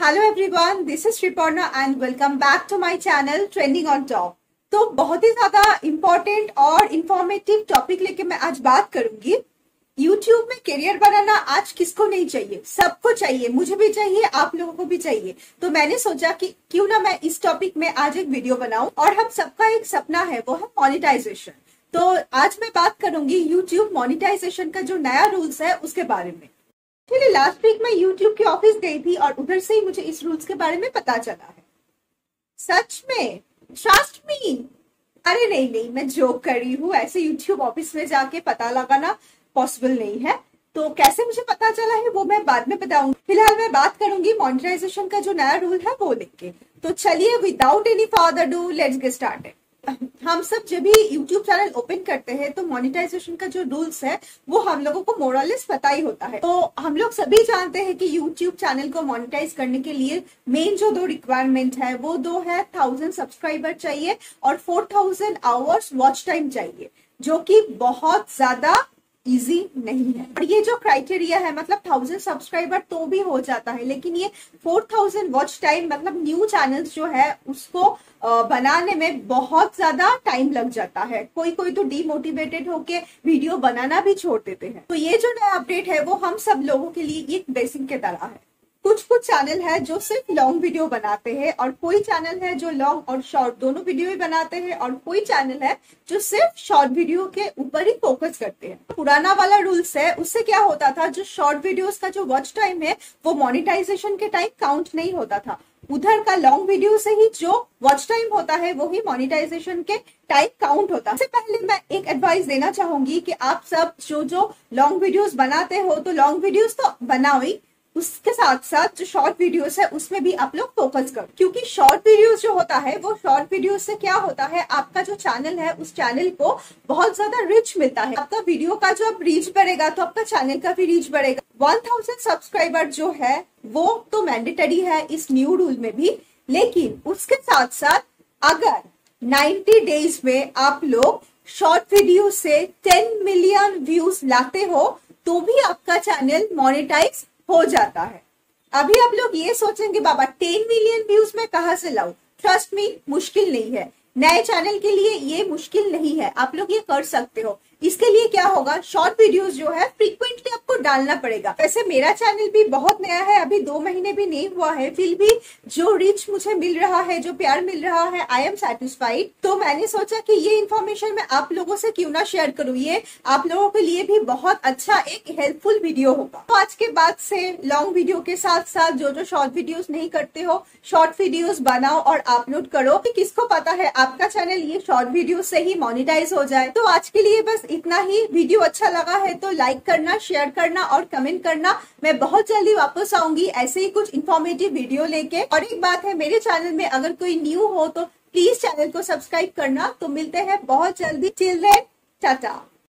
Hello everyone, this is Shriparna and welcome back to my channel trending on top. तो बहुत ही ज्यादा important और informative topic लेके मैं आज बात करूंगी। यूट्यूब में करियर बनाना आज किसको नहीं चाहिए, सबको चाहिए, मुझे भी चाहिए, आप लोगों को भी चाहिए। तो मैंने सोचा कि क्यों ना मैं इस टॉपिक में आज एक वीडियो बनाऊं। और हम सबका एक सपना है, वो है मोनेटाइजेशन। तो आज मैं बात करूंगी यूट्यूब मोनेटाइजेशन का जो नया रूल्स है उसके बारे में। एक्चुअली लास्ट वीक मैं यूट्यूब के ऑफिस गई थी और उधर से ही मुझे इस रूल्स के बारे में पता चला है। सच में, ट्रस्ट मी। अरे नहीं, मैं जोक कर रही हूँ। ऐसे यूट्यूब ऑफिस में जाके पता लगाना पॉसिबल नहीं है। तो कैसे मुझे पता चला है वो मैं बाद में बताऊंगी। फिलहाल मैं बात करूंगी मोनेटाइजेशन का जो नया रूल है वो लेके। तो चलिए, without any further do, let's get started. हम सब जब भी YouTube चैनल ओपन करते हैं तो मोनेटाइजेशन का जो रूल्स है वो हम लोगों को मोरलेस पता ही होता है। तो हम लोग सभी जानते हैं कि YouTube चैनल को मोनेटाइज करने के लिए मेन जो दो रिक्वायरमेंट है वो दो है, 1000 सब्सक्राइबर चाहिए और 4000 आवर्स वॉच टाइम चाहिए, जो कि बहुत ज्यादा इजी नहीं है। और ये जो क्राइटेरिया है, मतलब 1000 सब्सक्राइबर तो भी हो जाता है, लेकिन ये 4000 वॉच टाइम मतलब न्यू चैनल्स जो है उसको बनाने में बहुत ज्यादा टाइम लग जाता है। कोई कोई तो डीमोटिवेटेड होके वीडियो बनाना भी छोड़ देते हैं। तो ये जो नया अपडेट है वो हम सब लोगों के लिए एक ब्लेसिंग की तरह है। कुछ चैनल है जो सिर्फ लॉन्ग वीडियो बनाते हैं और कोई चैनल है जो लॉन्ग और शॉर्ट दोनों वीडियो ही बनाते हैं और कोई चैनल है जो सिर्फ शॉर्ट वीडियो के ऊपर ही फोकस करते हैं। पुराना वाला रूल्स है, उससे क्या होता था, जो शॉर्ट वीडियोस का जो वॉच टाइम है वो मोनेटाइजेशन के टाइम काउंट नहीं होता था। उधर का लॉन्ग वीडियो से ही जो वॉच टाइम होता है वो ही मोनेटाइजेशन के टाइम काउंट होता है। इससे पहले मैं एक एडवाइस देना चाहूंगी कि आप सब जो लॉन्ग वीडियोस बनाते हो तो लॉन्ग वीडियोस तो बनाओ ही, उसके साथ साथ जो शॉर्ट वीडियोस है उसमें भी आप लोग फोकस करो। क्योंकि शॉर्ट वीडियोस जो होता है वो शॉर्ट वीडियोस से क्या होता है, आपका जो चैनल है उस चैनल को बहुत ज्यादा रीच मिलता है। आपका वीडियो का जो अब रीच बढ़ेगा तो आपका चैनल का भी रीच बढ़ेगा। 1000 सब्सक्राइबर जो है वो तो मैंडेटरी है इस न्यू रूल में भी, लेकिन उसके साथ साथ अगर 90 डेज में आप लोग शॉर्ट वीडियो से 10 मिलियन व्यूज लाते हो तो भी आपका चैनल मोनेटाइज हो जाता है। अभी आप लोग ये सोचेंगे बाबा 10 मिलियन व्यूज में कहां से लाऊं। ट्रस्ट मी, मुश्किल नहीं है। नए चैनल के लिए ये मुश्किल नहीं है, आप लोग ये कर सकते हो। इसके लिए क्या होगा, शॉर्ट वीडियोस जो है फ्रीक्वेंटली आपको डालना पड़ेगा। वैसे मेरा चैनल भी बहुत नया है, अभी 2 महीने भी नहीं हुआ है, फिर भी जो रीच मुझे मिल रहा है, जो प्यार मिल रहा है, आई एम सेटिस्फाइड। तो मैंने सोचा कि ये इन्फॉर्मेशन मैं आप लोगों से क्यों ना शेयर करूँ, ये आप लोगों के लिए भी बहुत अच्छा एक हेल्पफुल वीडियो होगा। तो आज के बाद से लॉन्ग वीडियो के साथ साथ जो शॉर्ट वीडियोस नहीं करते हो, शॉर्ट वीडियोस बनाओ और अपलोड करो। कि किसको पता है आपका चैनल ये शॉर्ट वीडियो से ही मोनेटाइज हो जाए। तो आज के लिए बस इतना ही। वीडियो अच्छा लगा है तो लाइक करना, शेयर करना और कमेंट करना। मैं बहुत जल्दी वापस आऊंगी ऐसे ही कुछ इन्फॉर्मेटिव वीडियो लेके। और एक बात है, मेरे चैनल में अगर कोई न्यू हो तो प्लीज चैनल को सब्सक्राइब करना। तो मिलते हैं बहुत जल्दी। Till then, Tata.